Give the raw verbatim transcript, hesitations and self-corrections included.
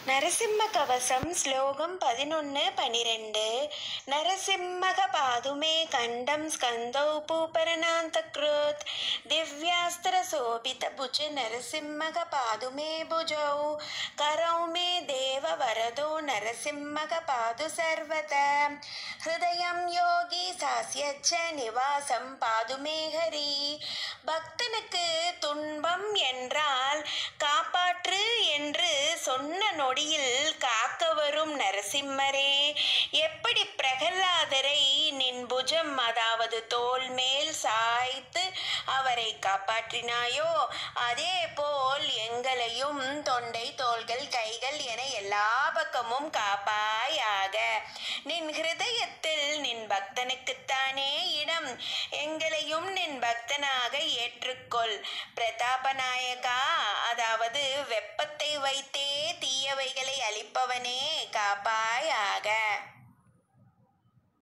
நரசிம்ம கவசம் ஸ்லோகம் பதினொன்று பனிரெண்டு. நரசிம்மக பாதுமே கண்டம் ஸ்கந்தௌ பூபரணாந்தக்ருத் திவ்யாஸ்திர சோபித புஜ நரசிம்மக பாதுமே புஜௌ கரௌ மே தேவ வரதோ நரசிம்மக பாது சர்வத ஹிருதயம் யோகி சாஸ்யச்ச நிவாசம் பாதுமே ஹரி. பக்தனுக்கு துன்பம் என்றால் காப்பாற்று என்று சொன்ன நொடியில் காக்க வரும் நரசிம்மரே, எப்படி பிரகலாதரை நின் புஜம் அதாவது தோள் மேல் சாய்த்து அவரை காப்பாற்றினாயோ அதே போல் எங்களையும் தொண்டை தோள்கள் கைகள் என எல்லா பக்கமும் காப்பாயாக. நின் ஹிருதயத்தில் நின் பக்தனுக்குத்தானே இடம், எங்களையும் நின் பக்தனாக ஏற்றுக்கொள். பிரதாபநாயகா, அதாவது வெப்பத்தை வைத்தே தீயவைகளை அழிப்பவனே, காப்பாயாக.